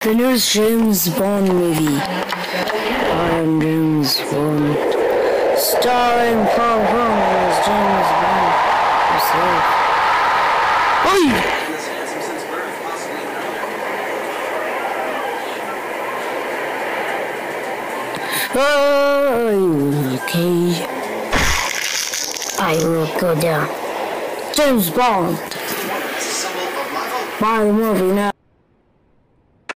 The newest James Bond movie. I am James Bond. Starring Paul Homer as James Bond himself. Oi! Oh, okay. I will go down. James Bond. Buy the movie now.